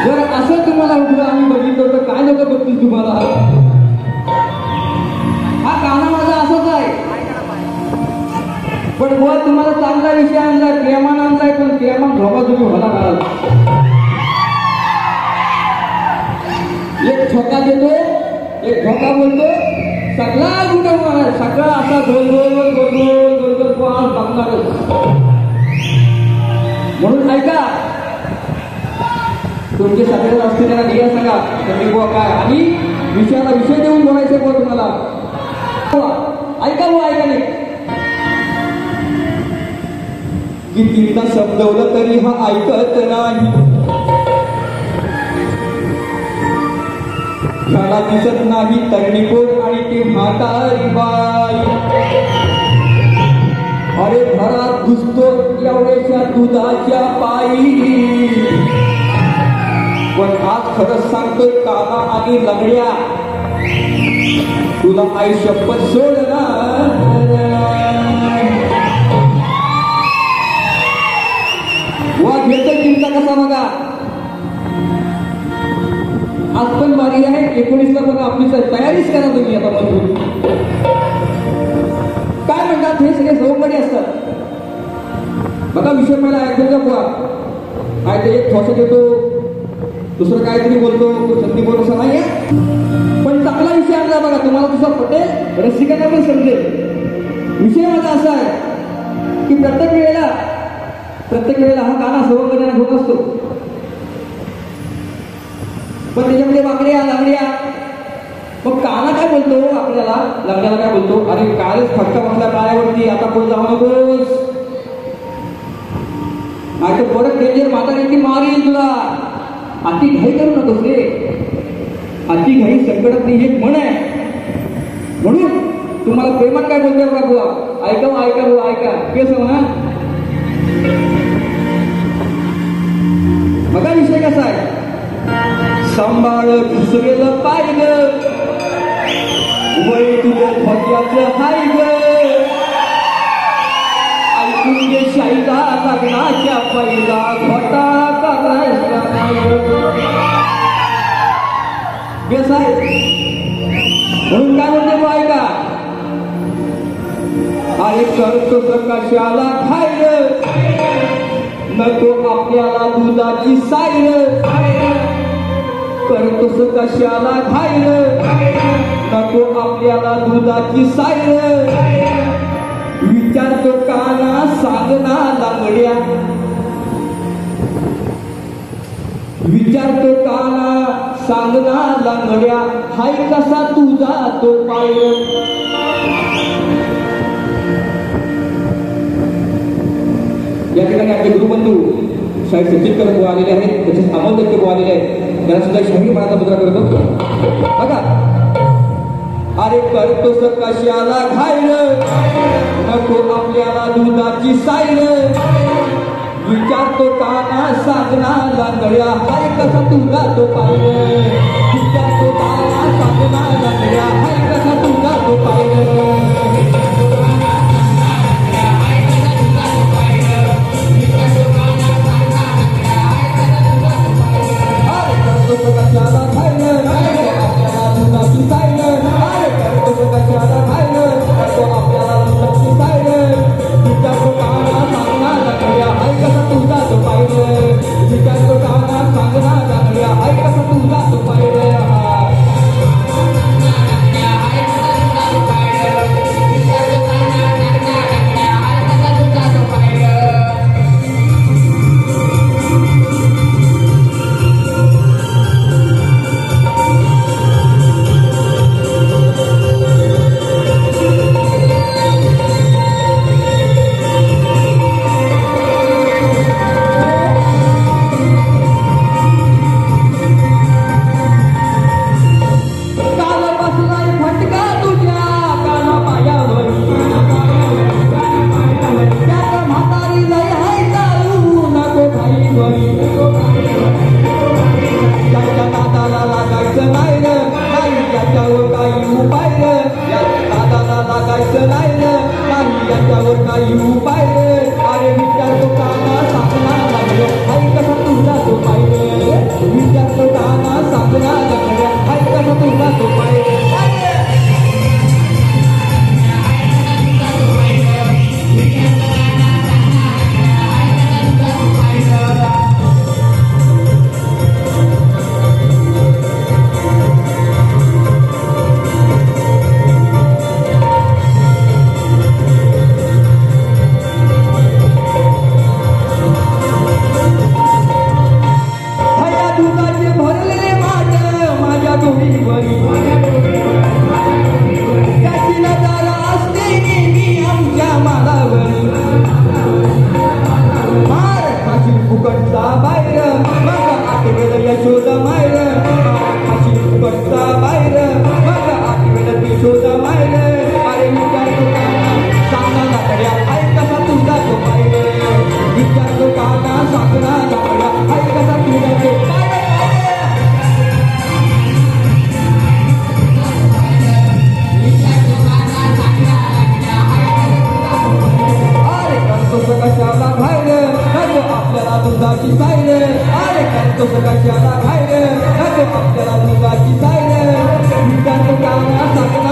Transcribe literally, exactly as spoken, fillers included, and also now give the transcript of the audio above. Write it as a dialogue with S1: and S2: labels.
S1: जर असं तुम्हाला उठलं आम्ही बघितलं तर काय लोक बघतील तुम्हाला. हा गाणं माझा असंच आहे. पण बुवा तुम्हाला चांगला विषय आणलाय, प्रेमान आणलाय, पण प्रेमान झोपा तुम्ही होला घाल. एक ठोका देतो, एक ठोका बोलतो, सगळा गुन्हा सगळा असा गोल गोल गोल गोल गोल गोल गोल बघणारच. म्हणून ऐका, तुमचे सगळे असते त्यांना दिया सांगा त्यांनी बुवा काय, आणि विषयाला विषय देऊन बोलायचे बुवा तुम्हाला. ऐका बुवा, ऐका नाही कितीदा शब्दवलं तरी हा ऐकत नाही. ह्याला दिसत नाही तरणीकोट आणि ती म्हातारी बाई. अरे घरात घुसतो एवढ्याच्या दुधाच्या पायी. पण आज खरंच सांगतोय काका आणि लंगड्या, तुला आई शपथ सोड ना. वा घेतोय चिंता कसा बघा. आज पण बारी आहे एकोणीसला, पण आपली तयारीच करा तुम्ही आता. मजबूत काय म्हणतात हे सगळे सवंगडी असतात बघा. विषय पहिला ऐकून जा बुवा. काय ते एक ठोसा देतो, दुसरं काहीतरी बोलतो, संधी बोल असं नाहीये. पण चांगला विषय आणला बघा, तुम्हाला तुझा पटेल, रसिकांना पण समजेल. विषय माझा असा आहे की प्रत्येक वेळेला प्रत्येक वेळेला हा गाणा सवंगड्यांना होत असतो, पण त्याच्यामध्ये वाकड्या लांगड्या. मग काना काय बोलतो आपल्याला, लग्नाला काय बोलतो, अरे कालच फटका बसला पायावरती, आता कोण जाऊ नकोस, आता परत डेंजर म्हातारी मारील तुला, अति घाई करू नकोस रे. अति घाई संकटात नाही एक म्हण आहे. म्हणून तुम्हाला प्रेमात काय बोलतोय बघा बुवा. ऐका ऐका बुवा, ऐका केस म्हणा. बघा विषय कसा आहे. सांभाळ घुसरेलं पाहिलं, वय तुझं धक्याचं हाय ग. ऐकून घे शाईला लग्नाच्या पहिला घोटा करायचा नाही. बेस आहे. म्हणून काय म्हणते बघ ऐका. अरे करतो कशाला खायलं, नको आपल्याला दुधाची सायलं. करतोस कशाला खायलं, नको आपल्याला दुधाची सायलं. विचारतो काना सांगना लांगड्या, विचारतो काना सांगना लांगड्या. हाय कसा तुझा तो पाय. या ठिकाणी आपले गुरुबंधू शाहीर सचिन करत आलेले आहेत, तसेच अमोल दत्त आलेले आहेत. त्यांना सुद्धा शाहीर मनाचा मुद्रा करतो बघा. अरे करतोस कशाला घायलं, नको आपल्याला दुधाची सायलं. विचारतो काना सांगना लांगड्या, हाय कसा तुझा तो पाय. विचारतो काना सांगना लांगड्या, हाय कसा तुझा तो पाय. कशाला खायलं, आपल्याला दुधाची सायलं. कशाला खायलं, आपल्याला दुधाची सायलं. विचारतो काना सांगना लांगड्या, हाय कसा तुझा तो पाहिलं. विचारतो काना सांगना लांगड्या, हाय कसा तुझा तो पाहिलं. काही उपाय अरे विचार तो काना सांगना लागले, आई कसा तुझा तो पाहिजे. जांभळ्या आई कसा तुझा तो पाहिजे विचारतो काना साखरा जांभळ्या आई कसा तुझा तो कशाला बाहेर नको आपल्याला दुधाची साईल अरे करतो कशाला बाहेर नको आपल्याला दुधाची साईल विचारतो काना साखरा